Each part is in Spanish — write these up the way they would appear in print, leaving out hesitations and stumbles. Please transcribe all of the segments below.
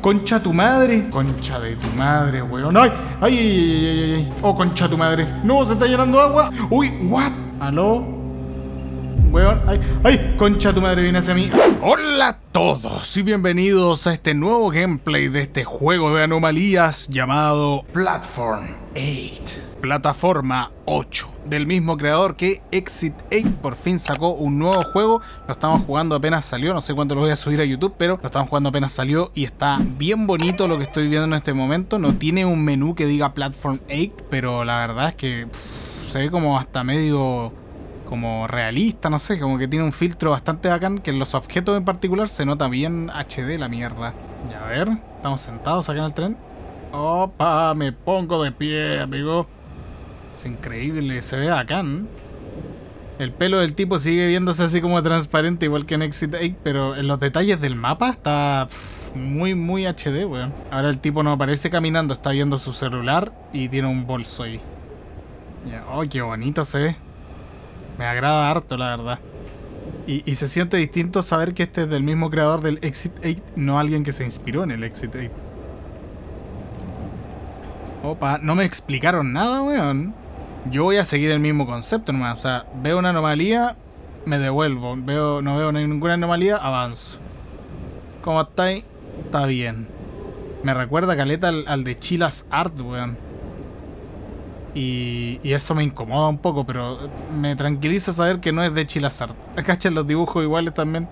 Concha tu madre. Concha de tu madre, weón. ¡Ay! ¡Ay, ay, ay, ay, ay! ¡Oh, concha tu madre! ¡No! ¡Se está llenando de agua! ¡Uy! ¿What? ¿Aló? Weón. ¡Ay! ¡Ay! Concha tu madre viene hacia mí. Hola a todos y bienvenidos a este nuevo gameplay de este juego de anomalías llamado Platform 8. Plataforma 8, del mismo creador que Exit 8. Por fin sacó un nuevo juego. Lo estamos jugando apenas salió, no sé cuándo lo voy a subir a YouTube, pero lo estamos jugando apenas salió y está bien bonito lo que estoy viendo en este momento. No tiene un menú que diga Platform 8, pero la verdad es que se ve como hasta medio como realista, no sé, como que tiene un filtro bastante bacán, que en los objetos en particular se nota bien HD la mierda. Ya, a ver, estamos sentados acá en el tren. Opa, me pongo de pie, amigo. Es increíble, se ve bacán. El pelo del tipo sigue viéndose así como transparente, igual que en Exit 8, pero en los detalles del mapa está muy HD, weón. Ahora el tipo no aparece caminando, está viendo su celular y tiene un bolso ahí. Ya, oh, qué bonito se ve. Me agrada harto, la verdad. Y se siente distinto saber que este es del mismo creador del Exit 8, no alguien que se inspiró en el Exit 8. Opa, no me explicaron nada, weón. Yo voy a seguir el mismo concepto nomás. O sea, veo una anomalía, me devuelvo. No veo ninguna anomalía, avanzo. ¿Cómo estáis? Está bien. Me recuerda caleta al de Chilas Art, weón. Y eso me incomoda un poco, pero me tranquiliza saber que no es de Chilas Art. ¿Cachan los dibujos iguales también?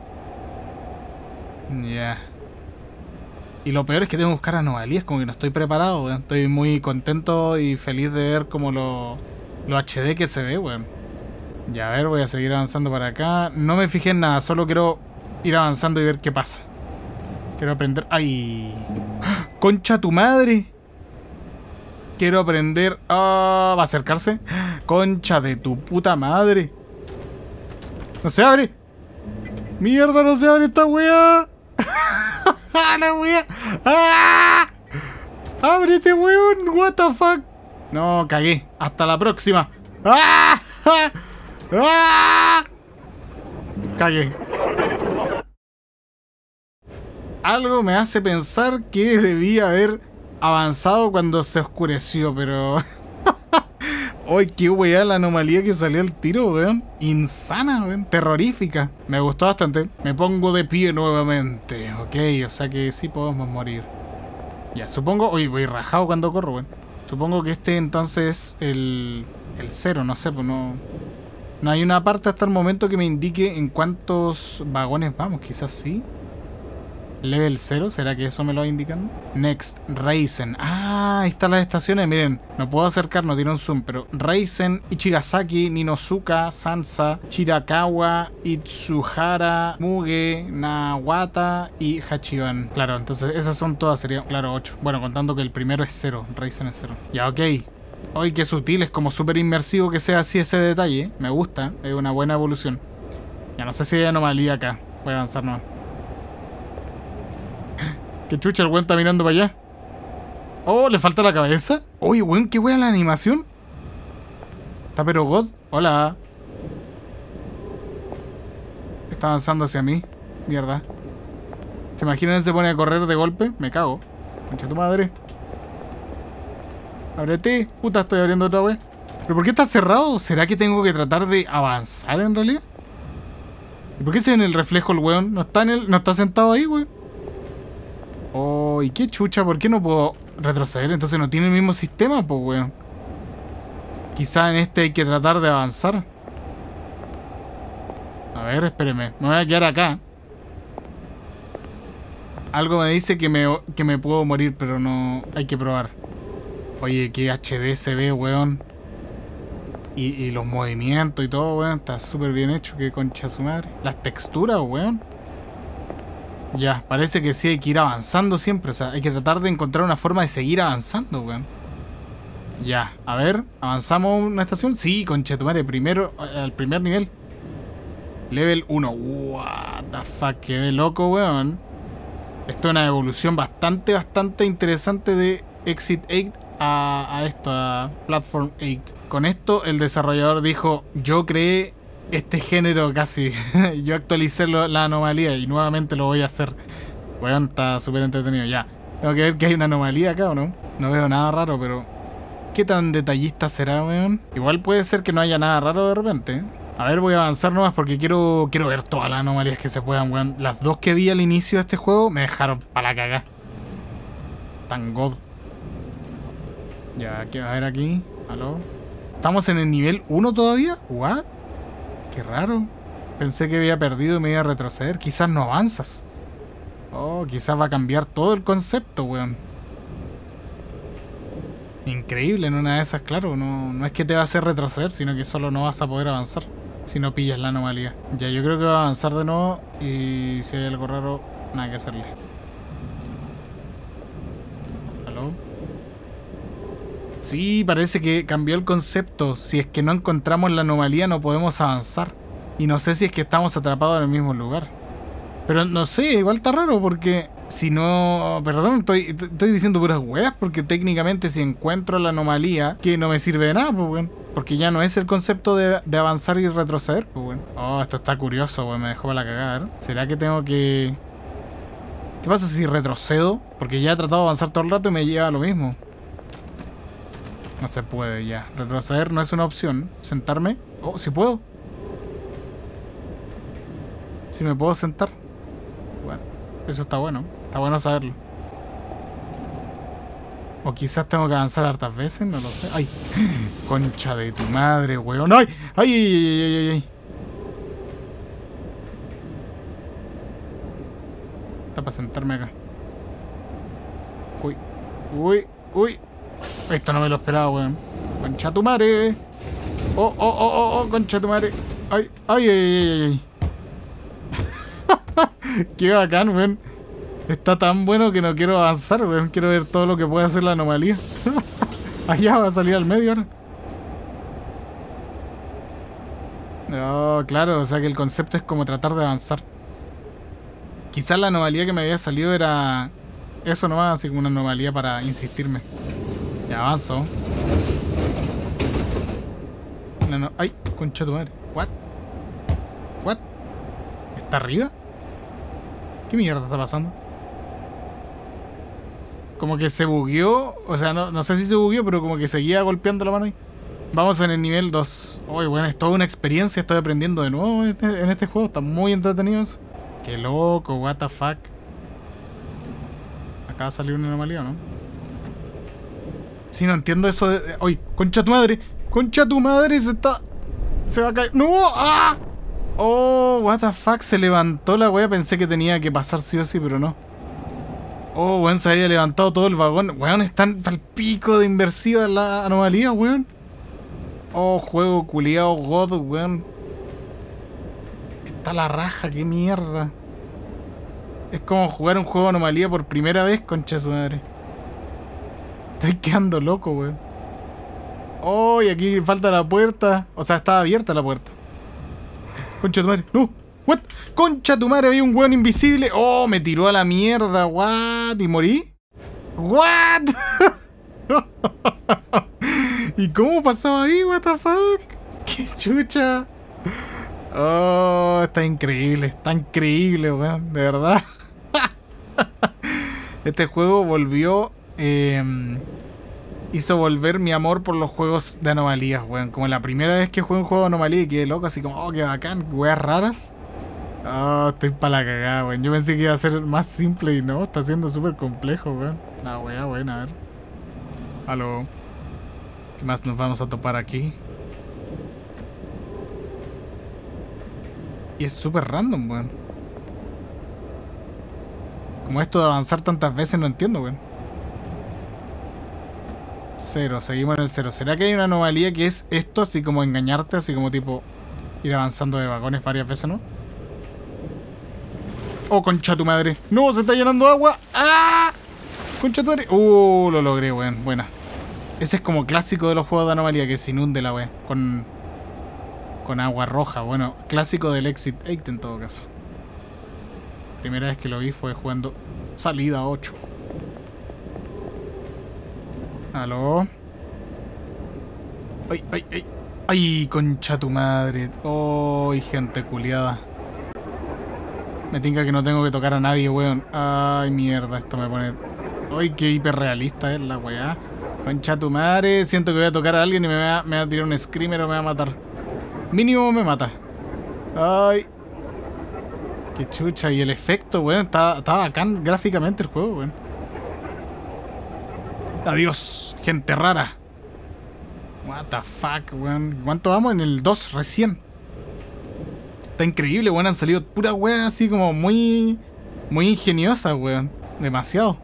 Ya. Y lo peor es que tengo que buscar anomalías, como que no estoy preparado, weón. Estoy muy contento y feliz de ver como lo HD que se ve, weón. Ya, a ver, voy a seguir avanzando para acá. No me fijé en nada, solo quiero ir avanzando y ver qué pasa. Quiero aprender... ¡Ay! ¡Ah! ¡Concha tu madre! Quiero aprender... ¡Ah! ¿Va a acercarse? ¡Concha de tu puta madre! ¡No se abre! ¡Mierda, no se abre esta weá! ¡Ah, la wea! ¡Ah! ¡Ábrete, weón! ¡What the fuck! No, cagué. Hasta la próxima. ¡Ah! ¡Ah! Cagué. Algo me hace pensar que debía haber avanzado cuando se oscureció, pero... ¡Ay, qué weá la anomalía que salió al tiro, weón! Insana, weón. Terrorífica. Me gustó bastante. Me pongo de pie nuevamente. Ok, o sea que sí podemos morir. Ya, supongo... Uy, voy rajado cuando corro, weón. Supongo que este entonces es el 0, no sé, pues no... No hay una parte hasta el momento que me indique en cuántos vagones vamos, quizás sí. Level 0, ¿será que eso me lo va indicando? Next, Reisen. Ah, ahí están las estaciones, miren. No puedo acercar, no tiene un zoom, pero Reisen, Ichigasaki, Ninosuka, Sansa, Chirakawa, Itsuhara, Muge, Nawata y Hachiban. Claro, entonces esas son todas, sería, claro, 8. Bueno, contando que el primero es 0, Reisen es 0. Ya, ok. Ay, qué sutil, es como súper inmersivo que sea así ese detalle. Me gusta, es una buena evolución. Ya no sé si hay anomalía acá. Voy a avanzar nomás. ¿Qué chucha el weón está mirando para allá? Oh, ¿le falta la cabeza? Oye, weón, qué weón la animación. Está pero God. Hola. Está avanzando hacia mí. Mierda. ¿Se imaginan se pone a correr de golpe? Me cago. Concha tu madre. Ábrete. Puta, estoy abriendo otra vez. ¿Pero por qué está cerrado? ¿Será que tengo que tratar de avanzar en realidad? ¿Y por qué se ve en el reflejo el weón? No está sentado ahí, weón. Oh, ¿y qué chucha? ¿Por qué no puedo retroceder? Entonces no tiene el mismo sistema, pues, weón. Quizá en este hay que tratar de avanzar. A ver, espéreme. Me voy a quedar acá. Algo me dice que me puedo morir, pero no... Hay que probar. Oye, qué HD se ve, weón. Y los movimientos y todo, weón. Está súper bien hecho. Qué concha su madre. Las texturas, weón. Ya, parece que sí hay que ir avanzando siempre. O sea, hay que tratar de encontrar una forma de seguir avanzando, weón. Ya, a ver, ¿avanzamos una estación? Sí, conchetumare, primero, al primer nivel. Level 1. What the fuck, quedé loco, weón. Esto es una evolución bastante interesante de Exit 8 a esto, a Platform 8. Con esto, el desarrollador dijo, yo creé este género casi. Yo actualicé la anomalía y nuevamente lo voy a hacer. Weón, está súper entretenido. Ya. Tengo que ver que hay una anomalía acá, ¿o no? No veo nada raro, pero... ¿Qué tan detallista será, weón? Igual puede ser que no haya nada raro de repente, ¿eh? A ver, voy a avanzar nomás porque quiero ver todas las anomalías que se puedan, weón. Las dos que vi al inicio de este juego me dejaron para la cagá. Tan god. Ya, ¿qué va a ver aquí? ¿Aló? ¿Estamos en el nivel 1 todavía? ¿What? Qué raro. Pensé que había perdido y me iba a retroceder. Quizás no avanzas. Oh, quizás va a cambiar todo el concepto, weón. Increíble, en una de esas, claro. No es que te va a hacer retroceder, sino que solo no vas a poder avanzar si no pillas la anomalía. Ya, yo creo que va a avanzar de nuevo y si hay algo raro, nada que hacerle. ¿Aló? Sí, parece que cambió el concepto. Si es que no encontramos la anomalía no podemos avanzar. Y no sé si es que estamos atrapados en el mismo lugar. Pero no sé, igual está raro porque si no... Perdón, estoy diciendo puras weas porque técnicamente si encuentro la anomalía que no me sirve de nada, pues weón. Porque ya no es el concepto de avanzar y retroceder, pues weón. Oh, esto está curioso, weón, me dejó para la cagada. ¿Eh? ¿Será que tengo que...? ¿Qué pasa si retrocedo? Porque ya he tratado de avanzar todo el rato y me lleva a lo mismo. No se puede ya. Retroceder no es una opción. ¿Sentarme? Oh, sí puedo. Sí me puedo sentar. Eso está bueno. Está bueno saberlo. O quizás tengo que avanzar hartas veces, no lo sé. ¡Ay! Concha de tu madre, weón. ¡Ay! ¡Ay, ay, ay, ay, ay! Está para sentarme acá. Uy. Uy. Uy. Esto no me lo esperaba, weón. Concha tu madre. Oh, oh, oh, oh, oh, concha tu madre. ¡Ay! ¡Ay, ay, ay, ay! Qué bacán, weón. Está tan bueno que no quiero avanzar, weón. Quiero ver todo lo que puede hacer la anomalía. Allá va a salir al medio ahora. No, claro, o sea que el concepto es como tratar de avanzar. Quizás la anomalía que me había salido era eso nomás, así como una anomalía para insistirme. Ya avanzo. ¡Ay! Concha tu madre. ¿What? ¿What? ¿Está arriba? ¿Qué mierda está pasando? Como que se bugueó. O sea, no sé si se bugueó, pero como que seguía golpeando la mano ahí. Vamos en el nivel 2. Uy, bueno, es toda una experiencia. Estoy aprendiendo de nuevo en este juego. Está muy entretenido eso. Qué loco, what the fuck. Acaba de salir una anomalía, ¿no? Sí, no entiendo eso de... ¡Uy! ¡Concha tu madre! ¡Concha tu madre! Se va a caer. ¡No! ¡Ah! Oh, what the fuck, se levantó la wea. Pensé que tenía que pasar sí o sí, pero no. Oh, weón, se había levantado todo el vagón. Weón, están al pico de inversiva la anomalía, weón. Oh, juego culiao god, weón. Está la raja, qué mierda. Es como jugar un juego de anomalía por primera vez, concha de su madre. Estoy quedando loco, weón. Oh, y aquí falta la puerta. O sea, estaba abierta la puerta. Concha tu madre. ¡No! ¿What? Concha tu madre, había un weón invisible. Oh, me tiró a la mierda. ¿What? ¿Y morí? ¿What? ¿Y cómo pasaba ahí? ¿What the fuck? ¡Qué chucha! Oh, está increíble, weón. De verdad. Este juego volvió... hizo volver mi amor por los juegos de anomalías, weón. Como la primera vez que jugué un juego de anomalía y quedé loco, así como, oh, qué bacán, weas raras. Oh, estoy para la cagada, weón. Yo pensé que iba a ser más simple y no, está siendo súper complejo, weón. La wea buena, a ver. Aló. ¿Qué más nos vamos a topar aquí? Y es súper random, weón. Como esto de avanzar tantas veces no entiendo, weón. 0, seguimos en el 0. ¿Será que hay una anomalía que es esto? Así como engañarte, así como tipo ir avanzando de vagones varias veces, ¿no? Oh, concha tu madre. No, se está llenando de agua. ¡Ah! Concha tu madre. Lo logré, weón. Buena. Ese es como clásico de los juegos de anomalía, que se inunde la weón. Con agua roja. Bueno, clásico del Exit 8 en todo caso. Primera vez que lo vi fue jugando Salida 8. ¿Aló? ¡Ay, ay, ay! ¡Ay, concha tu madre! ¡Ay, gente culiada! Me tinca que no tengo que tocar a nadie, weón. ¡Ay, mierda! Esto me pone... Ay, qué hiperrealista es la weá. Concha tu madre. Siento que voy a tocar a alguien y me va a tirar un screamer o me va a matar. Mínimo me mata. Ay. Qué chucha. Y el efecto, weón. Está bacán gráficamente el juego, weón. Adiós, gente rara. What the fuck, weón. ¿Cuánto vamos? En el 2 recién. Está increíble, weón. Han salido pura weá así como muy ingeniosas, weón. Demasiado.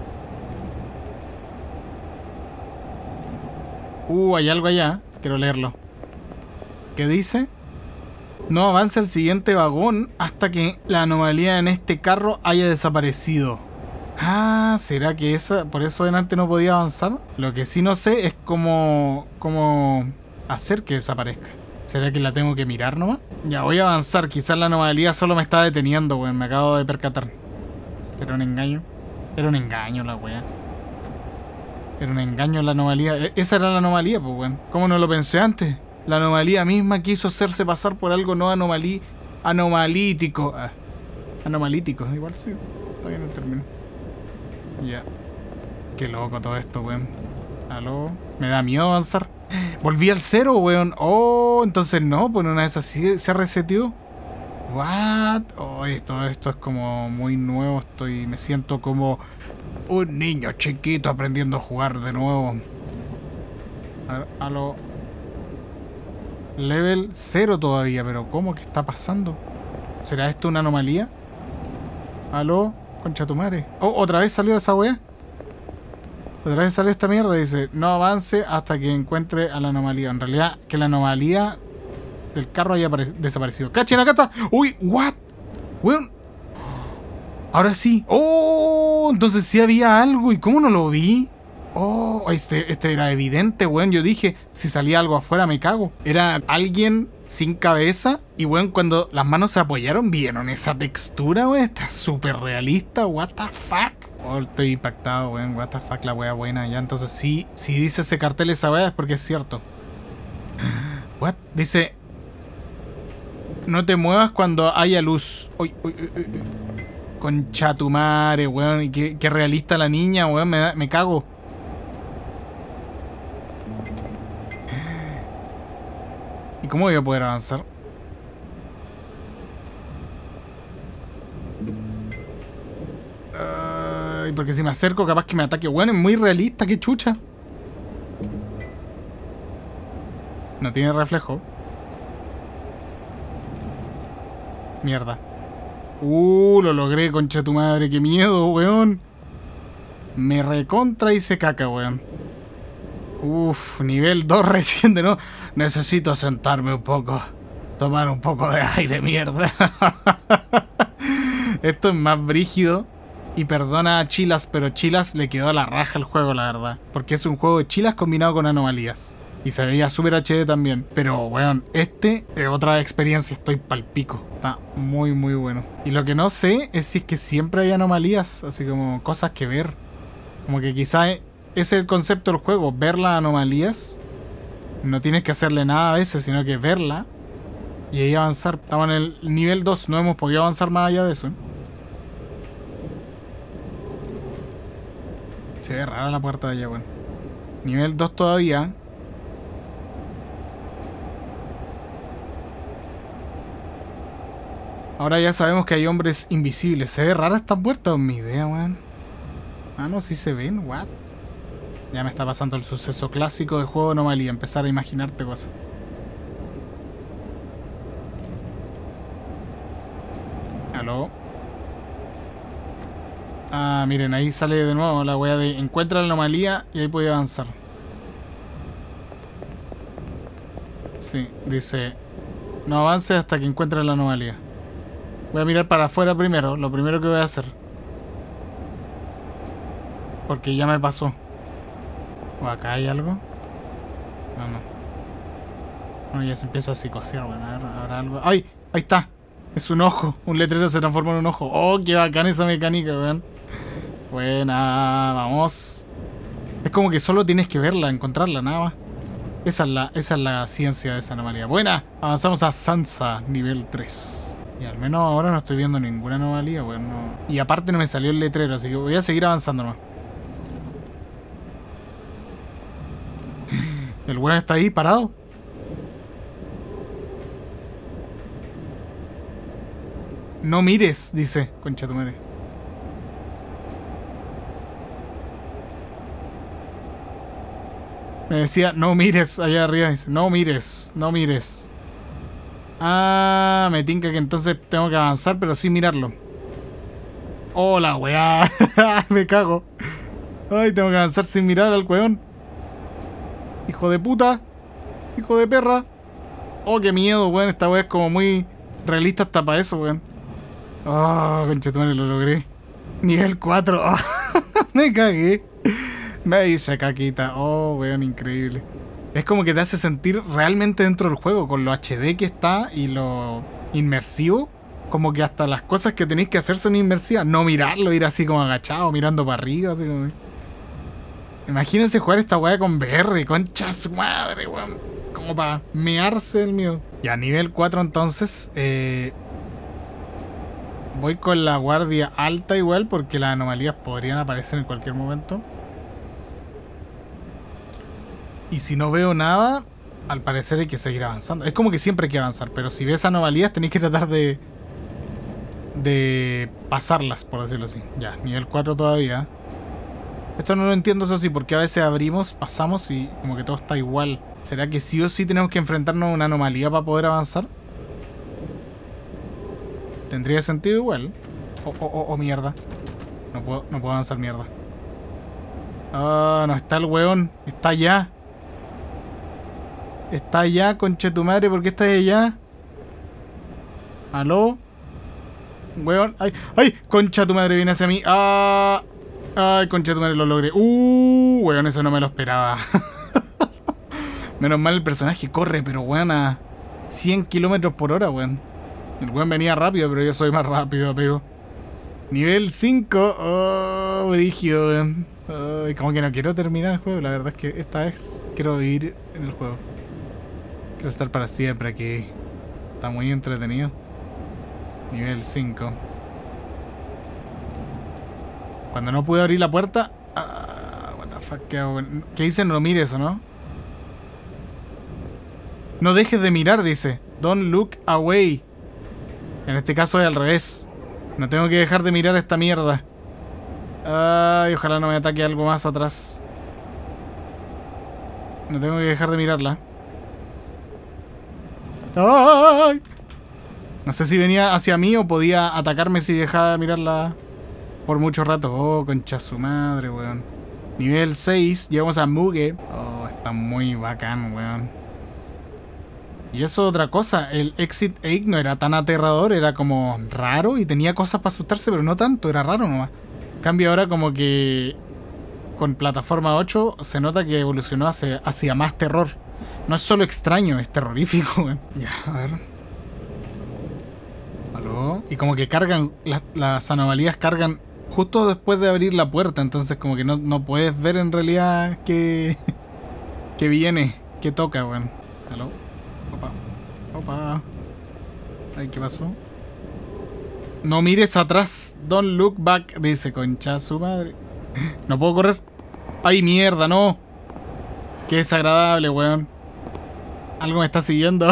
Hay algo allá. Quiero leerlo. ¿Qué dice? No avance al siguiente vagón hasta que la anomalía en este carro haya desaparecido. Ah, ¿será que por eso delante no podía avanzar? Lo que sí no sé es cómo hacer que desaparezca. ¿Será que la tengo que mirar nomás? Ya, voy a avanzar. Quizás la anomalía solo me está deteniendo, weón. Me acabo de percatar. ¿Será un engaño? Era un engaño la weá. Era un engaño la anomalía. Esa era la anomalía, pues, weón. ¿Cómo no lo pensé antes? La anomalía misma quiso hacerse pasar por algo no anomalítico. Anomalítico, igual sí. Todavía no termino. Ya. Qué loco todo esto, weón. ¿Aló? Me da miedo avanzar. Volví al 0, weón. Oh, entonces no, pues una vez así se reseteó. What? Oh, esto es como muy nuevo. Me siento como un niño chiquito aprendiendo a jugar de nuevo. ¿Aló? Level 0 todavía, pero ¿cómo que está pasando? ¿Será esto una anomalía? ¿Aló? Concha tu madre. Oh, ¿otra vez salió esa weá? Otra vez salió esta mierda. Dice, no avance hasta que encuentre a la anomalía. En realidad, que la anomalía del carro haya desaparecido. ¡Cachen, acá está! ¡Uy! ¿What? Weón. Ahora sí. ¡Oh! Entonces sí había algo. ¿Y cómo no lo vi? Oh, este era evidente, weón. Yo dije, si salía algo afuera me cago. Era alguien sin cabeza. Y weón, cuando las manos se apoyaron, ¿vieron esa textura, weón? Está súper realista. What the fuck. Oh, estoy impactado, weón. What the fuck, la wea buena. Ya, entonces sí, si dice ese cartel esa wea es porque es cierto. What? Dice, no te muevas cuando haya luz. Uy, uy, uy, uy. Concha tu madre, weón. Y qué realista la niña, weón. Me cago. ¿Y cómo voy a poder avanzar? Porque si me acerco capaz que me ataque. Bueno, es muy realista, qué chucha. No tiene reflejo. Mierda. Lo logré, concha tu madre. Qué miedo, weón. Me recontra y se caca, weón. Uf, nivel 2 recién de no. Necesito sentarme un poco. Tomar un poco de aire, mierda. Esto es más brígido. Y perdona a Chilas, pero Chilas le quedó a la raja el juego, la verdad. Porque es un juego de Chilas combinado con anomalías. Y se veía super HD también. Pero, weón, este es otra experiencia. Estoy pal pico. Está muy, muy bueno. Y lo que no sé es si es que siempre hay anomalías. Así como cosas que ver. Como que quizá ese es el concepto del juego. Ver las anomalías. No tienes que hacerle nada a veces, sino que verla. Y ahí avanzar. Estamos en el nivel 2. No hemos podido avanzar más allá de eso, ¿eh? Se ve rara la puerta de allá, weón. Nivel 2 todavía. Ahora ya sabemos que hay hombres invisibles. Se ve rara esta puerta, no es mi idea, weón. Ah, no, sí se ven, what? Ya me está pasando el suceso clásico de juego de anomalía. Empezar a imaginarte cosas. ¿Aló? Ah, miren, ahí sale de nuevo la wea de encuentra la anomalía y ahí puede avanzar. Sí, dice no avance hasta que encuentre la anomalía. Voy a mirar para afuera primero, lo primero que voy a hacer. Porque ya me pasó. ¿O acá hay algo? No, no. No, ya se empieza a psicosear, bueno, a ver, ¿habrá algo? ¡Ay! Ahí está. Es un ojo. Un letrero se transforma en un ojo. ¡Oh, qué bacán esa mecánica, weón! Buena, vamos. Es como que solo tienes que verla, encontrarla, nada más. Esa es la ciencia de esa anomalía. Buena, avanzamos a Sansa, nivel 3. Y al menos ahora no estoy viendo ninguna anomalía, weón. No. Y aparte no me salió el letrero, así que voy a seguir avanzando nomás. El weón está ahí parado. No mires, dice, concha tu madre. Me decía, no mires allá arriba. Dice, no mires, no mires. Ah, me tinca que entonces tengo que avanzar, pero sin mirarlo. Hola, weá. Me cago. Ay, tengo que avanzar sin mirar al weón. Hijo de puta. Hijo de perra. Oh, qué miedo, weón. Esta weá es como muy realista hasta para eso, weón. Oh, conchetumare, lo logré. Nivel 4. Oh, me cagué. Me hice caquita. Oh, weón, increíble. Es como que te hace sentir realmente dentro del juego, con lo HD que está y lo inmersivo. Como que hasta las cosas que tenéis que hacer son inmersivas. No mirarlo, ir así como agachado, mirando para arriba, así como... Imagínense jugar esta weá con VR, concha su madre, weón. Como para mearse el mío. Y a nivel 4 entonces, voy con la guardia alta igual, porque las anomalías podrían aparecer en cualquier momento. Y si no veo nada, al parecer hay que seguir avanzando. Es como que siempre hay que avanzar, pero si ves anomalías tenéis que tratar de pasarlas, por decirlo así. Ya, nivel 4 todavía. Esto no lo entiendo, eso sí, porque a veces abrimos, pasamos y como que todo está igual. ¿Será que sí o sí tenemos que enfrentarnos a una anomalía para poder avanzar? Tendría sentido igual. Oh, mierda. No puedo avanzar, mierda. Ah, no está el weón. Está allá. Está allá, conche tu madre. ¿Por qué está allá? ¿Aló? Weón. ¡Ay! ¡Ay! Concha tu madre viene hacia mí. ¡Ah! ¡Ay, concha tu madre! Lo logré. Weón, eso no me lo esperaba. Menos mal el personaje corre, pero weón, a 100 kilómetros por hora, weón. El weón venía rápido, pero yo soy más rápido, amigo. Nivel 5. Oh, brígido, weón. Ay, como que no quiero terminar el juego. La verdad es que esta vez quiero vivir en el juego. Quiero estar para siempre aquí. Está muy entretenido. Nivel 5. Cuando no pude abrir la puerta... what the fuck, ¿qué hago? ¿Qué dice? No mires, ¿o no? No dejes de mirar, dice. Don't look away. En este caso es al revés. No tengo que dejar de mirar esta mierda. Ay, ojalá no me ataque algo más atrás. No tengo que dejar de mirarla. ¡Ay! No sé si venía hacia mí o podía atacarme si dejaba de mirarla por mucho rato. Oh, concha su madre, weón. Nivel 6, llegamos a Muge. Oh, está muy bacán, weón. Y eso otra cosa, el Exit 8 no era tan aterrador, era como raro y tenía cosas para asustarse, pero no tanto, era raro nomás. En cambio ahora como que con plataforma 8 se nota que evolucionó hacia más terror. No es solo extraño, es terrorífico, weón. Ya, a ver. ¿Aló? Y como que cargan, las anomalías cargan justo después de abrir la puerta, entonces como que no puedes ver en realidad que viene, que toca, weón. ¿Aló? Opa. Ay, ¿qué pasó? No mires atrás. Don't look back. Dice, concha su madre. No puedo correr. Ay, mierda, no. Qué desagradable, weón. Algo me está siguiendo.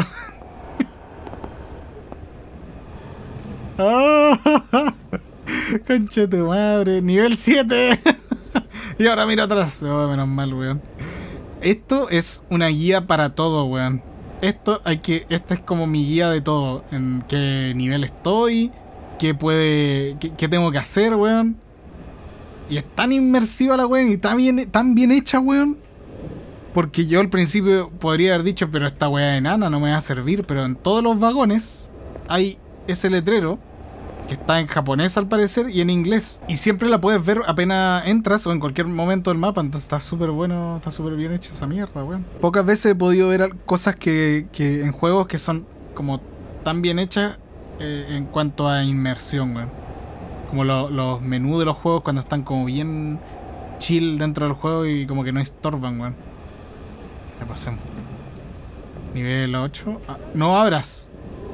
Concha tu madre. Nivel 7. Y ahora mira atrás. Oh, menos mal, weón. Esto es una guía para todo, weón. Esta es como mi guía de todo. En qué nivel estoy, qué tengo que hacer, weón. Y es tan inmersiva la weón y tan bien hecha, weón. Porque yo al principio podría haber dicho, pero esta weá enana no me va a servir. Pero en todos los vagones hay ese letrero que está en japonés al parecer y en inglés. Y siempre la puedes ver apenas entras o en cualquier momento del mapa. Entonces está súper bueno, está súper bien hecha esa mierda, weón. Pocas veces he podido ver cosas que en juegos que son como tan bien hechas en cuanto a inmersión, weón. Como los menús de los juegos cuando están como bien chill dentro del juego y como que no estorban, weón. Ya pasemos. Nivel 8. Ah, no abras.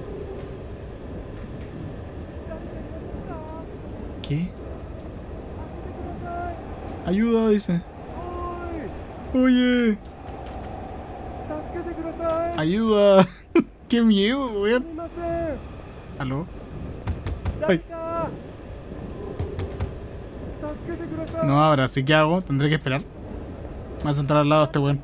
¿Qué? Ayuda, dice. Oye. Ayuda. Qué miedo, weón. ¿Aló? Ay. No abra, así que hago. Tendré que esperar. Me voy a sentar al lado de este weón.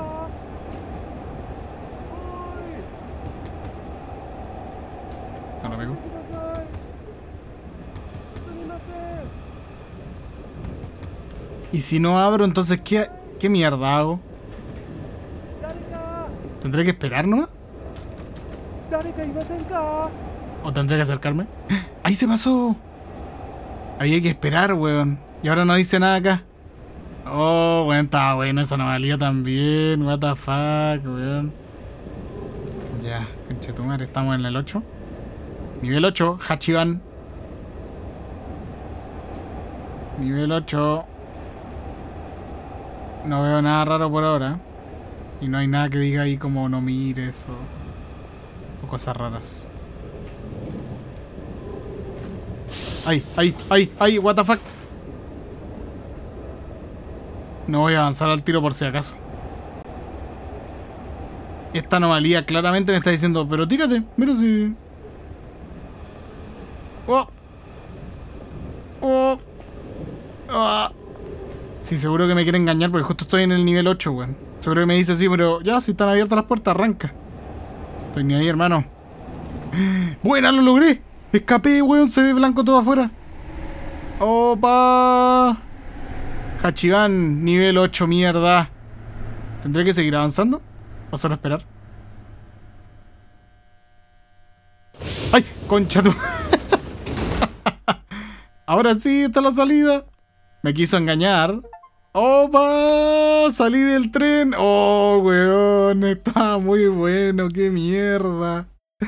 No lo pego. Y si no abro, entonces ¿qué mierda hago? ¿Tendré que esperar, no? ¿O tendré que acercarme? ¡Ahí se pasó! Había que esperar, weón. Y ahora no dice nada acá. Oh, weón, estaba bueno esa anomalía también. What the fuck, weón. Ya, conchetumare, estamos en el 8. Nivel 8, Hachiban. Nivel 8. No veo nada raro por ahora. Y no hay nada que diga ahí como no mires o cosas raras. ¡Ay! ¡What the fuck! No voy a avanzar al tiro por si acaso. Esta anomalía claramente me está diciendo, pero tírate, mira si... ¡Oh! ¡Oh! ¡Ah! Sí, seguro que me quiere engañar porque justo estoy en el nivel 8, weón. Seguro que me dice así, pero ya, si están abiertas las puertas, arranca. Estoy ni ahí, hermano. ¡Buena, lo logré! Escapé, weón, se ve blanco todo afuera. ¡Opa! Hachiban, nivel 8, mierda. ¿Tendré que seguir avanzando? ¿O solo esperar? ¡Ay! ¡Concha tu! Ahora sí, está la salida. Me quiso engañar. ¡Opa! Salí del tren. ¡Oh, weón! Está muy bueno. ¡Qué mierda!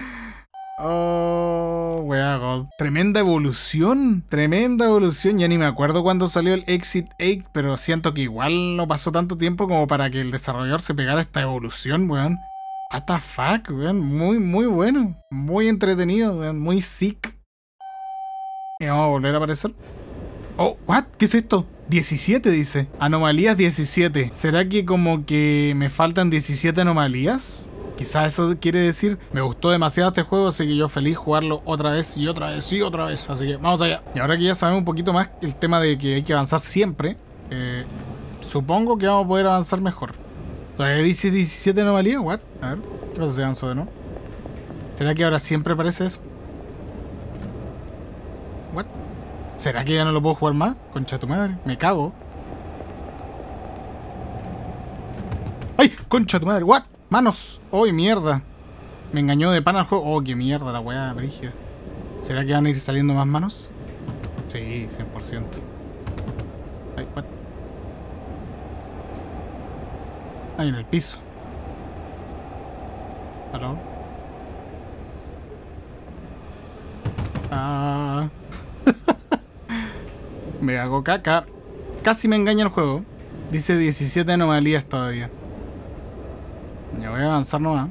Oh, weón. Tremenda evolución. Tremenda evolución. Ya ni me acuerdo cuándo salió el Exit 8, pero siento que igual no pasó tanto tiempo como para que el desarrollador se pegara a esta evolución, weón. What the fuck, weón. Muy, muy bueno. Muy entretenido, weón. Muy sick. Y vamos a volver a aparecer. Oh, what? ¿Qué es esto? 17 dice. Anomalías 17. ¿Será que como que me faltan 17 anomalías? Quizás eso quiere decir, me gustó demasiado este juego, así que yo feliz jugarlo otra vez y otra vez y otra vez. Así que vamos allá. Y ahora que ya sabemos un poquito más el tema de que hay que avanzar siempre, supongo que vamos a poder avanzar mejor. ¿Todavía dice 17 anomalías? ¿What? A ver, ¿qué pasa si avanzo de nuevo? ¿Será que ahora siempre aparece eso? ¿What? ¿Será que ya no lo puedo jugar más? Concha tu madre, me cago. ¡Ay! Concha tu madre, ¿what? ¡Manos! ¡Oh, mierda! Me engañó de pana el juego. ¡Oh, qué mierda la weá brígida! ¿Será que van a ir saliendo más manos? Sí, 100%. ¡Ay, what! ¡Ay, en el piso! ¿Aló? ¡Ah! Me hago caca. Casi me engaña el juego. Dice 17 anomalías todavía. Ya voy a avanzar nomás.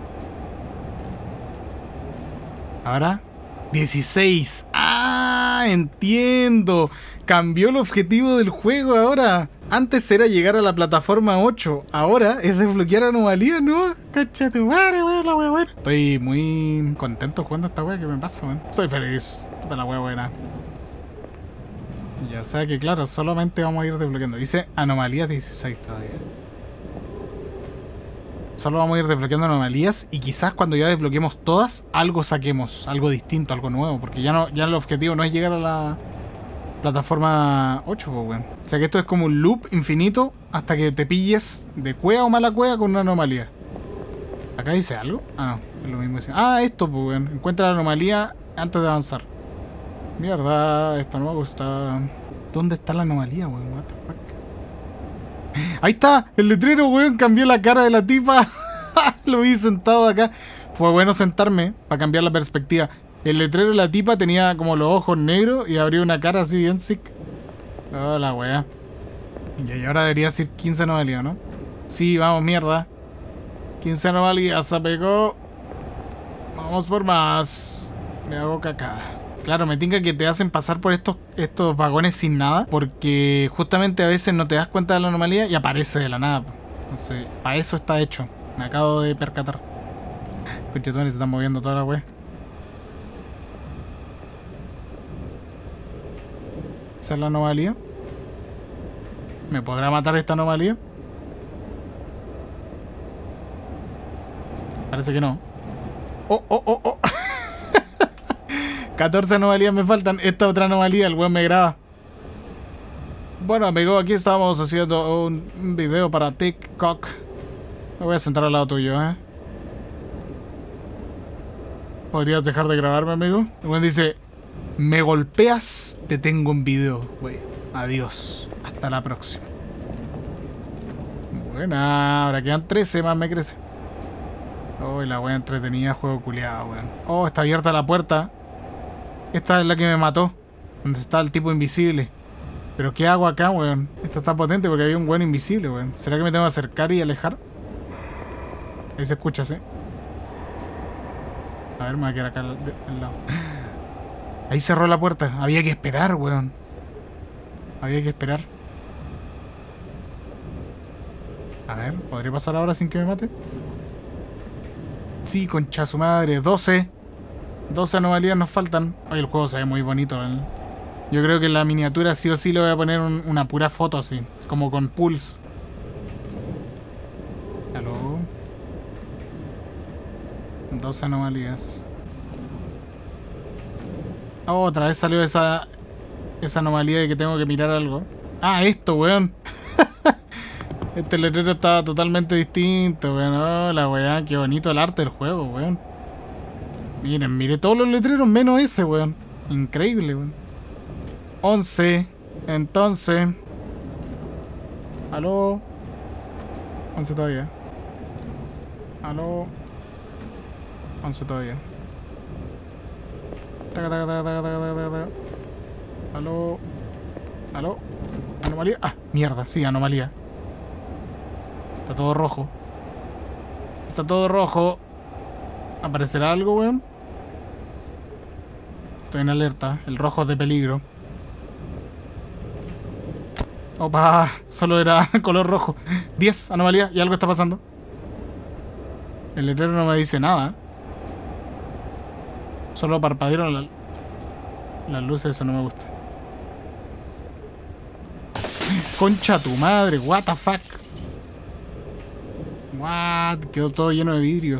Ahora 16. ¡Ah! Entiendo. Cambió el objetivo del juego ahora. Antes era llegar a la plataforma 8. Ahora es desbloquear anomalías, ¿no? Cacha tu madre, weón, la wea buena. Estoy muy contento jugando esta wea. ¿Qué me pasa, weón? Estoy feliz. Puta la wea buena. Ya sea que claro, solamente vamos a ir desbloqueando. Dice anomalías 16 todavía. Solo vamos a ir desbloqueando anomalías y quizás cuando ya desbloqueemos todas, algo saquemos, algo distinto, algo nuevo. Porque ya el objetivo no es llegar a la plataforma 8, pues, weón. O sea que esto es como un loop infinito hasta que te pilles de cueva o mala cueva con una anomalía. ¿Acá dice algo? Ah, no, es lo mismo. Ah, esto, pues, weón. Encuentra la anomalía antes de avanzar. Mierda, esto no me gusta. ¿Dónde está la anomalía, weón? What the fuck? Ahí está, el letrero, weón. Cambió la cara de la tipa. Lo vi sentado acá. Fue bueno sentarme para cambiar la perspectiva. El letrero de la tipa tenía como los ojos negros y abrió una cara así bien sick. Oh, la weá. Y ahora debería decir 15 anomalías, ¿no? Sí, vamos, mierda. 15 anomalías, se pegó. Vamos por más. Me hago caca. Claro, me tinca que te hacen pasar por estos vagones sin nada, porque justamente a veces no te das cuenta de la anomalía y aparece de la nada. Entonces, para eso está hecho. Me acabo de percatar. Conchetumare, se están moviendo toda la wea. Esa es la anomalía. ¿Me podrá matar esta anomalía? Parece que no. Oh, oh, oh, oh. 14 anomalías me faltan. Esta otra anomalía, el weón me graba. Bueno, amigo, aquí estamos haciendo un video para TikTok. Me voy a sentar al lado tuyo, ¿eh? ¿Podrías dejar de grabarme, amigo? El weón dice: me golpeas, te tengo en video, güey. Adiós. Hasta la próxima. Buena, ahora quedan 13 más, me crece. Oh, la wea entretenida, juego culiado, weón. Oh, está abierta la puerta. Esta es la que me mató. Donde está el tipo invisible. Pero ¿qué hago acá, weón? Esto está potente porque había un weón invisible, weón. ¿Será que me tengo que acercar y alejar? Ahí se escucha, ¿sí? A ver, me voy a quedar acá al lado. Ahí cerró la puerta. Había que esperar, weón. Había que esperar. A ver, ¿podría pasar ahora sin que me mate? Sí, concha su madre. 12 anomalías nos faltan. Ay, el juego se ve muy bonito, ¿eh? Yo creo que en la miniatura sí o sí le voy a poner una pura foto así. Es como con pulse. Aló. 12 anomalías. Oh, otra vez salió esa anomalía de que tengo que mirar algo. Ah, esto, weón. Este letrero estaba totalmente distinto, weón. Hola, weón. Qué bonito el arte del juego, weón. Miren, mire todos los letreros menos ese, weón. Increíble, weón. 11. Entonces. Aló. 11 todavía. Aló. 11 todavía. Taca, taca, taca, taca, taca, taca, taca. Aló. Aló. Anomalía. Ah, mierda, sí, anomalía. Está todo rojo. Está todo rojo. ¿Aparecerá algo, weón? Estoy en alerta. El rojo es de peligro. Opa, solo era color rojo. 10, anomalía, y algo está pasando. El letrero no me dice nada. Solo parpadearon las luces, eso no me gusta. Concha tu madre, what the fuck. What, quedó todo lleno de vidrio.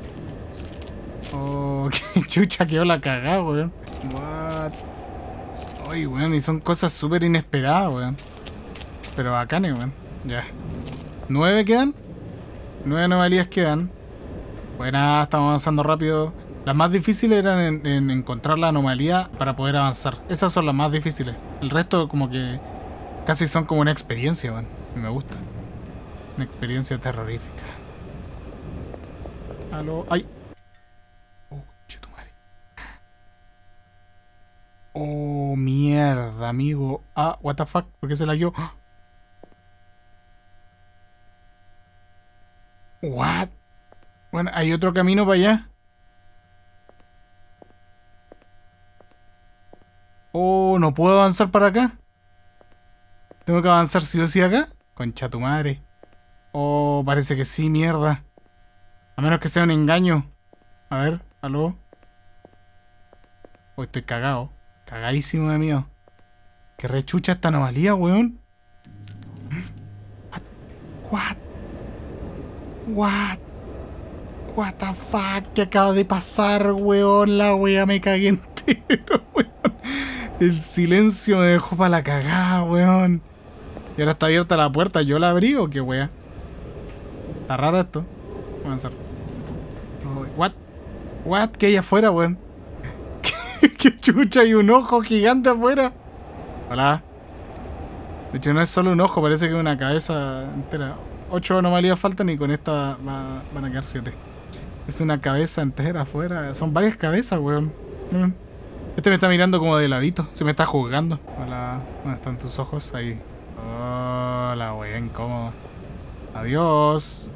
Oh, qué chucha quedó la cagada, weón. What. Ay, weón, y son cosas súper inesperadas, weón. Pero bacanes, weón. Ya. 9 quedan. 9 anomalías quedan. Bueno, estamos avanzando rápido. Las más difíciles eran en encontrar la anomalía para poder avanzar. Esas son las más difíciles. El resto como que casi son como una experiencia, weón. Y me gusta. Una experiencia terrorífica. Aló. ¡Ay! Oh, chetumare. Oh, mierda, amigo. Ah, what the fuck. ¿Por qué se la dio? What? Bueno, hay otro camino para allá. Oh, no puedo avanzar para acá. Tengo que avanzar sí o sí acá. Concha tu madre. Oh, parece que sí, mierda. A menos que sea un engaño. A ver, aló. Oh, estoy cagado. Cagadísimo de mío. Qué rechucha esta anomalía, weón. What? What? What the fuck? ¿Qué acaba de pasar, weón? La wea me cagué entero, weón. El silencio me dejó para la cagada, weón. Y ahora está abierta la puerta. ¿Yo la abrí o qué wea? Está raro esto. Vamos a avanzar. Oh, what? What? ¿Qué hay afuera, weón? ¿Qué chucha? Hay un ojo gigante afuera. Hola. De hecho no es solo un ojo, parece que es una cabeza entera. 8 anomalías faltan y con esta van a quedar 7. Es una cabeza entera afuera. Son varias cabezas, weón. Este me está mirando como de ladito. Se me está juzgando. Hola. ¿Dónde están tus ojos? Ahí. Hola, weón. Incómodo. Adiós.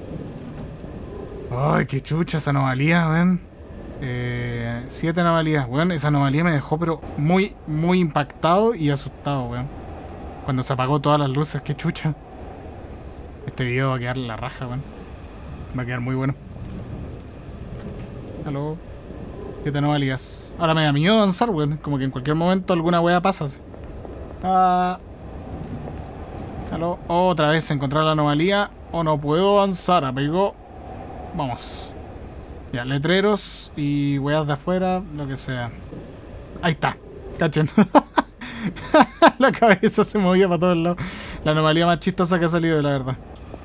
Ay, qué chucha esa anomalía, weón. 7 anomalías, weón. Esa anomalía me dejó pero muy, muy impactado y asustado, weón. Cuando se apagó todas las luces, qué chucha. Este video va a quedar la raja, weón. Va a quedar muy bueno. Aló. 7 anomalías. Ahora me da miedo avanzar, weón. Como que en cualquier momento alguna wea pasa. Ah. Aló. Otra vez encontrar la anomalía. O no puedo avanzar, amigo. Vamos. Ya, letreros y weas de afuera, lo que sea. Ahí está. Cachen. La cabeza se movía para todos lados. La anomalía más chistosa que ha salido, de la verdad.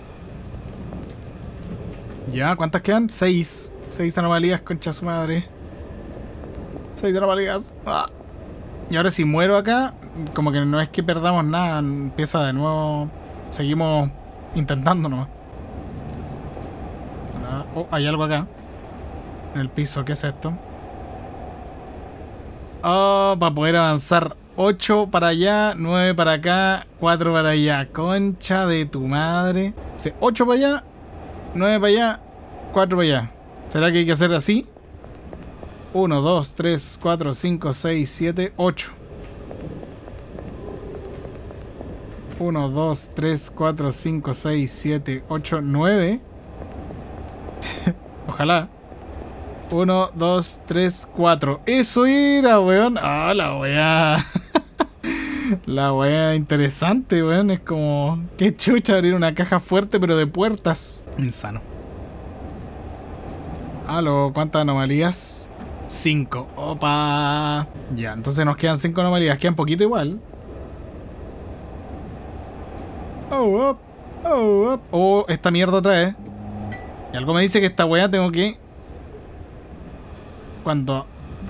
Ya, ¿cuántas quedan? 6. 6 anomalías, concha su madre. 6 anomalías. Ah. Y ahora si muero acá, como que no es que perdamos nada. Empieza de nuevo. Seguimos intentando nomás. Oh, hay algo acá. En el piso, ¿qué es esto? Oh, para poder avanzar. 8 para allá, 9 para acá, 4 para allá. Concha de tu madre. 8 para allá, 9 para allá, 4 para allá. ¿Será que hay que hacer así? 1, 2, 3, 4, 5, 6, 7, 8. 1, 2, 3, 4, 5, 6, 7, 8, 9. Ojalá. 1, 2, 3, 4. Eso era, weón. Ah, la weá. La weá interesante, weón. Es como... Qué chucha abrir una caja fuerte, pero de puertas. Insano. Aló, ¿cuántas anomalías? 5. Opa. Ya, entonces nos quedan 5 anomalías. Quedan poquito igual. Oh, up. Oh, up. Oh, esta mierda otra vez. Y algo me dice que esta weá tengo que... Cuando...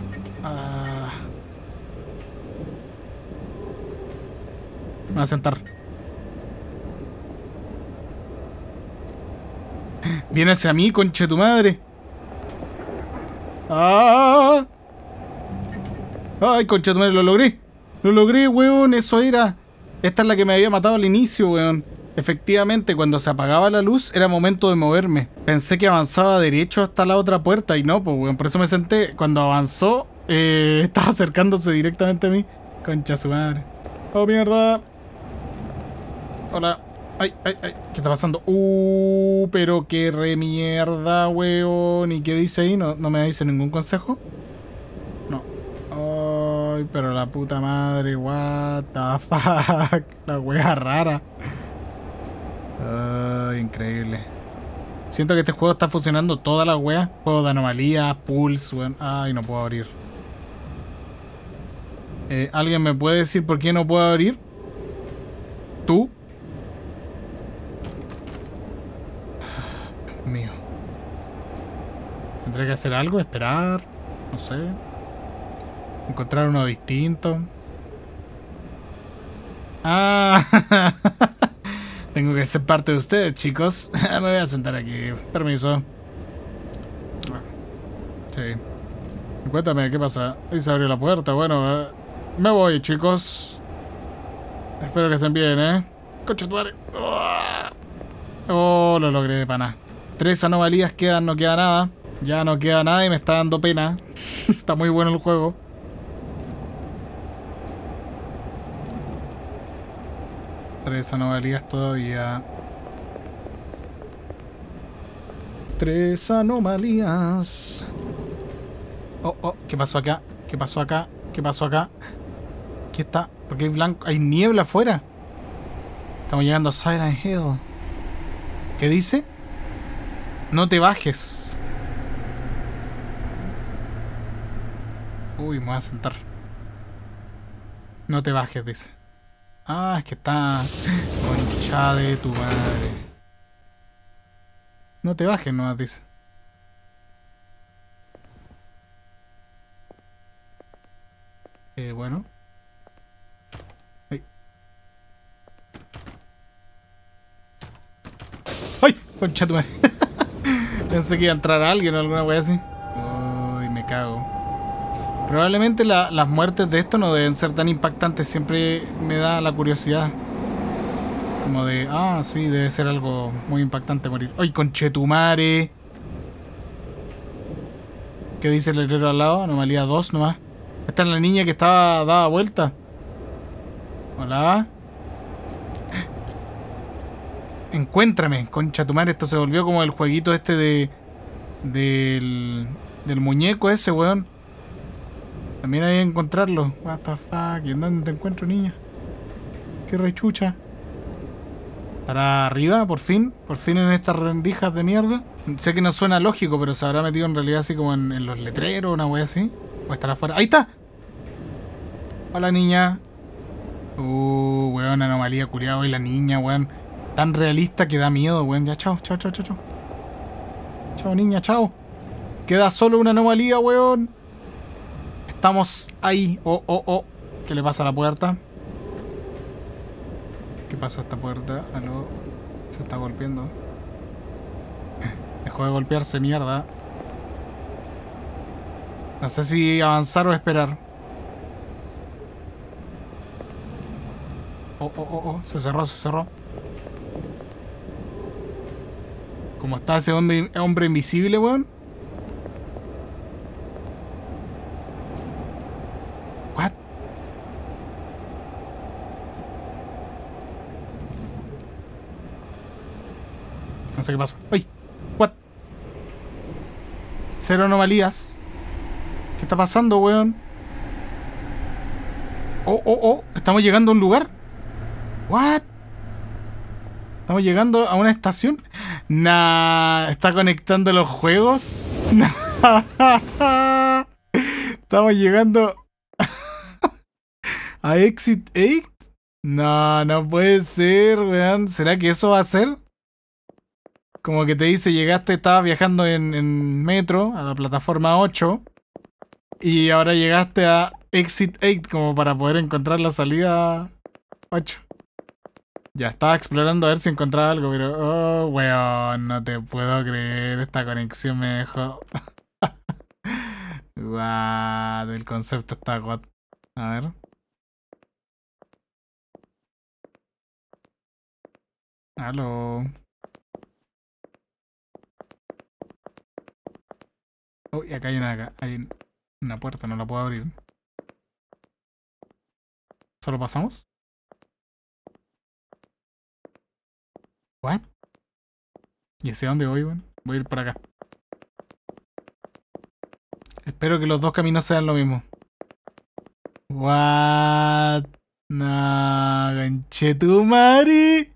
me voy a sentar. Viene hacia mí, conche tu madre. ¡Ah! ¡Ay, conche tu madre! ¡Lo logré! ¡Lo logré, weón! Eso era... Esta es la que me había matado al inicio, weón. Efectivamente, cuando se apagaba la luz era momento de moverme. Pensé que avanzaba derecho hasta la otra puerta y no, pues, weón. Por eso me senté. Cuando avanzó, estaba acercándose directamente a mí. Concha su madre. ¡Oh, mierda! Hola. ¡Ay, ay, ay! ¿Qué está pasando? Pero qué re mierda, weón. ¿Y qué dice ahí? ¿No me dice ningún consejo? No. ¡Ay, pero la puta madre! What the fuck. La wea rara. Increíble. Siento que este juego está funcionando toda la wea. Juego de anomalías, pulse, weón. Ay, no puedo abrir. ¿Alguien me puede decir por qué no puedo abrir? ¿Tú? Dios mío. ¿Tendré que hacer algo? ¿Esperar? No sé. ¿Encontrar uno distinto? Ah, tengo que ser parte de ustedes, chicos. Me voy a sentar aquí. Permiso. Sí. Cuéntame, ¿qué pasa? Ahí se abrió la puerta. Bueno, me voy, chicos. Espero que estén bien, ¿eh? Concha tu madre. Oh, lo logré de pana. 3 anomalías quedan, no queda nada. Ya no queda nada y me está dando pena. Está muy bueno el juego. Tres anomalías todavía. 3 anomalías. Oh, ¿qué pasó acá? ¿Qué pasó acá? ¿Qué pasó acá? ¿Qué está? ¿Por qué hay blanco? Hay niebla afuera. Estamos llegando a Silent Hill. ¿Qué dice? No te bajes. Uy, me voy a sentar. No te bajes, dice. Ah, es que está... Concha de tu madre. No te bajes, no, dice. Bueno. Ay. ¡Ay! Concha tu madre. Pensé que iba a entrar alguien o alguna wea así. Uy, me cago. Probablemente las muertes de esto no deben ser tan impactantes. Siempre me da la curiosidad. Como de... Ah, sí, debe ser algo muy impactante morir. ¡Ay, conchetumare! ¿Qué dice el letrero al lado? Anomalía 2 nomás. Esta es la niña que estaba dada vuelta. Hola. Encuéntrame, concha tu madre. Esto se volvió como el jueguito este del muñeco ese, weón. También hay que encontrarlo. What the fuck. ¿Y en dónde te encuentro, niña? Qué rechucha. ¿Estará arriba, por fin? ¿Por fin en estas rendijas de mierda? Sé que no suena lógico, pero se habrá metido en realidad así como en los letreros, una wea así. ¿O estará afuera? ¡Ahí está! Hola, niña. Weón, anomalía curiada. Y la niña, weón. Tan realista que da miedo, weón. Ya, chao, chao, chao, chao, chao. Chao, niña, chao. Queda solo una anomalía, weón. Estamos ahí. Oh. ¿Qué le pasa a la puerta? ¿Qué pasa a esta puerta? Aló. Se está golpeando. Dejó de golpearse, mierda. No sé si avanzar o esperar. Oh. Se cerró. ¿Cómo está ese hombre invisible, weón? What? No sé qué pasa. ¡Ay! What? Cero anomalías. ¿Qué está pasando, weón? Oh. Estamos llegando a un lugar. What? Estamos llegando a una estación. Nah, ¿está conectando los juegos? Estamos llegando a Exit 8. No puede ser, weón. ¿Será que eso va a ser? Como que te dice, llegaste, estabas viajando en metro, a la plataforma 8. Y ahora llegaste a Exit 8 como para poder encontrar la salida 8. Ya, estaba explorando a ver si encontraba algo, pero... Oh, weón, no te puedo creer. Esta conexión me dejó... What, el concepto está what. A ver. Aló. Uy, acá hay una puerta, no la puedo abrir. ¿Solo pasamos? ¿What? ¿Y hacia dónde voy, weón? Voy a ir por acá. Espero que los dos caminos sean lo mismo. What? No, conchetumare.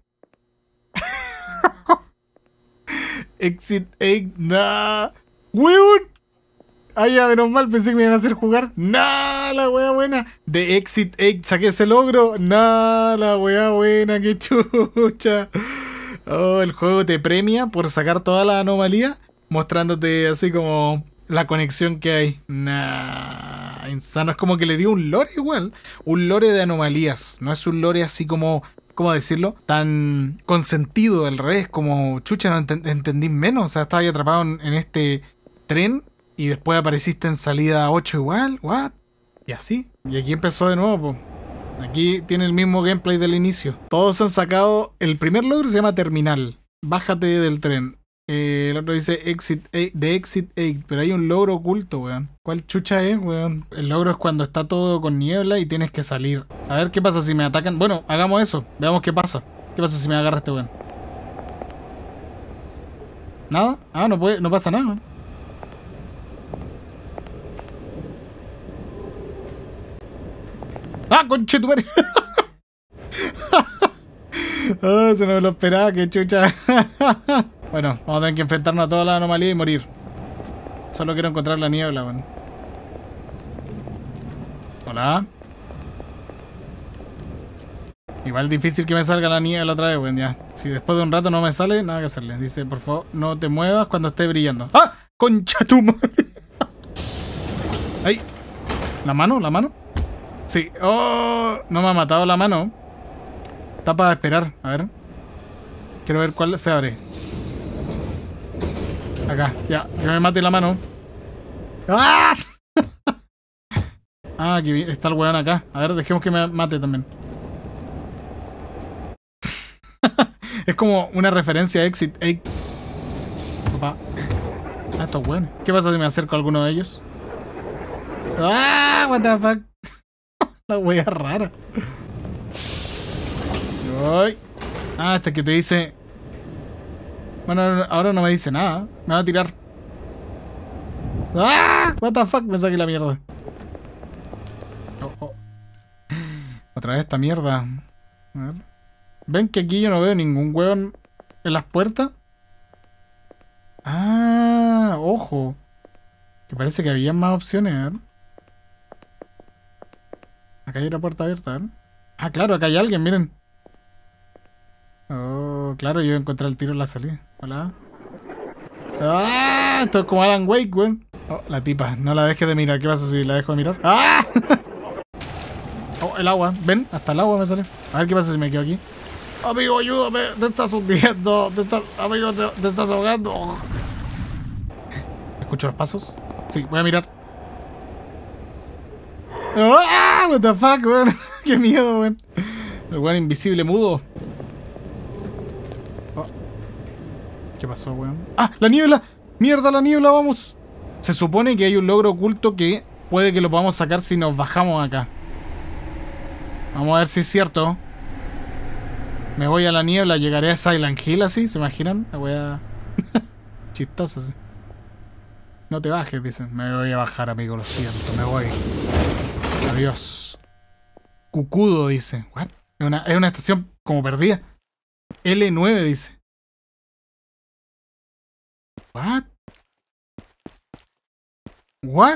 Exit 8, no. ¡Weón! Ah, ya, menos mal, pensé que me iban a hacer jugar. ¡No! La wea buena. De Exit 8 saqué ese logro. ¡No! La wea buena, qué chucha. Oh, el juego te premia por sacar toda la anomalía, mostrándote así como la conexión que hay. Nah, insano. Es como que le dio un lore igual. Un lore de anomalías. No es un lore así como, ¿cómo decirlo? Tan consentido, al revés. Como, chucha, no entendí menos. O sea, estaba ahí atrapado en este tren y después apareciste en salida 8 igual. ¿What? Y así. Y aquí empezó de nuevo, po. Aquí tiene el mismo gameplay del inicio. Todos han sacado... El primer logro se llama Terminal. Bájate del tren. El otro dice Exit 8, de Exit 8. Pero hay un logro oculto, weón. ¿Cuál chucha es, weón? El logro es cuando está todo con niebla y tienes que salir. A ver qué pasa si me atacan. Bueno, hagamos eso. Veamos qué pasa. ¿Qué pasa si me agarra este weón? ¿Nada? Ah, no pasa nada, weón. ¡Ah, conchetumare! Oh, se no me lo esperaba, qué chucha. Bueno, vamos a tener que enfrentarnos a toda la anomalía y morir. Solo quiero encontrar la niebla, weón. Hola. Igual difícil que me salga la niebla otra vez, weón, ya. Si después de un rato no me sale, nada que hacerle. Dice, por favor, no te muevas cuando esté brillando. ¡Ah! ¡Concha tu madre! ¡Ay! ¿La mano? ¿La mano? Sí. ¡Oh! No me ha matado la mano. Está para esperar. A ver. Quiero ver cuál se abre. Acá. Ya. Que me mate la mano. ¡Ah! Ah, aquí está el weón acá. A ver, dejemos que me mate también. Es como una referencia a Exit 8. Opa. Ah, estos weones. ¿Qué pasa si me acerco a alguno de ellos? ¡Ah! What the fuck. La wea rara. Uy. Ah, este que te dice Bueno, ahora no me dice nada. Me va a tirar. ¡Ah! What the fuck, me saqué la mierda. Oh, oh. Otra vez esta mierda. A ver. ¿Ven que aquí yo no veo ningún hueón en las puertas? Ah, ojo. Que parece que había más opciones, a ver. Acá hay una puerta abierta, a ver. Ah, claro, acá hay alguien, miren. Oh, claro, yo encontré el tiro en la salida. Hola. ¡Ah! Esto es como Alan Wake, weón. Oh, la tipa, no la dejes de mirar. ¿Qué pasa si la dejo de mirar? ¡Ah! Oh, el agua. ¿Ven? Hasta el agua me sale. A ver qué pasa si me quedo aquí. Amigo, ayúdame. Te estás hundiendo. Amigo, te estás ahogando. ¿Escucho los pasos? Sí, voy a mirar. ¡Ah! What the fuck, weón. Qué miedo, weón. El weón invisible mudo. Oh. ¿Qué pasó, weón? ¡Ah! ¡La niebla! ¡Mierda, la niebla! ¡Vamos! Se supone que hay un logro oculto que puede que lo podamos sacar si nos bajamos acá. Vamos a ver si es cierto. Me voy a la niebla, llegaré a Silent Hill así, ¿se imaginan? La wea chistosa así. No te bajes, dicen. Me voy a bajar, amigo, lo siento, me voy. Adiós. Cucudo, dice. ¿What? Es una estación como perdida. L9, dice. ¿What? ¿What?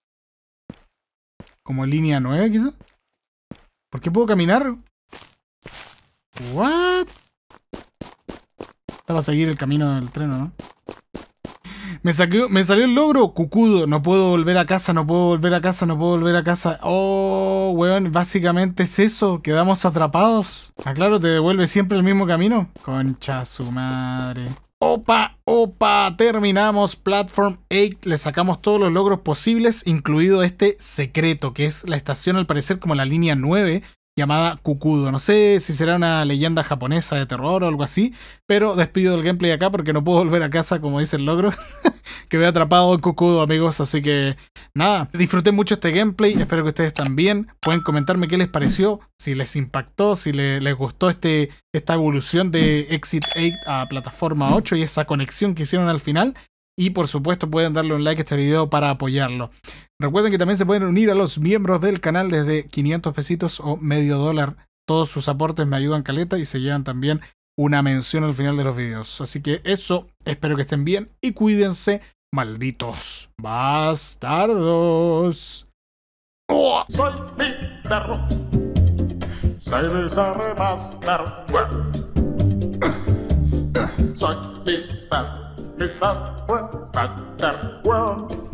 ¿Como línea 9, quizás? ¿Por qué puedo caminar? ¿What? Estaba a seguir el camino del tren, ¿no? Me salió el logro, cucudo. No puedo volver a casa, no puedo volver a casa, no puedo volver a casa. Oh, weón, básicamente es eso. Quedamos atrapados. Ah, claro, te devuelve siempre el mismo camino. Concha su madre. Opa, opa, terminamos Platform 8. Le sacamos todos los logros posibles, incluido este secreto, que es la estación al parecer como la línea 9. Llamada Cucudo. No sé si será una leyenda japonesa de terror o algo así, pero despido el gameplay acá porque no puedo volver a casa, como dice el logro. Quedé atrapado en Cucudo, amigos, así que nada, disfruté mucho este gameplay, espero que ustedes también. Pueden comentarme qué les pareció, si les impactó, si les gustó esta evolución de Exit 8 a plataforma 8 y esa conexión que hicieron al final. Y por supuesto pueden darle un like a este video para apoyarlo. Recuerden que también se pueden unir a los miembros del canal desde 500 pesitos o $medio. Todos sus aportes me ayudan caleta y se llevan también una mención al final de los videos. Así que eso, espero que estén bien y cuídense, malditos bastardos. ¡Oh! Soy Bizarro. Soy Bizarro Bastardo. Soy Bizarro. Bizarro Bastardo.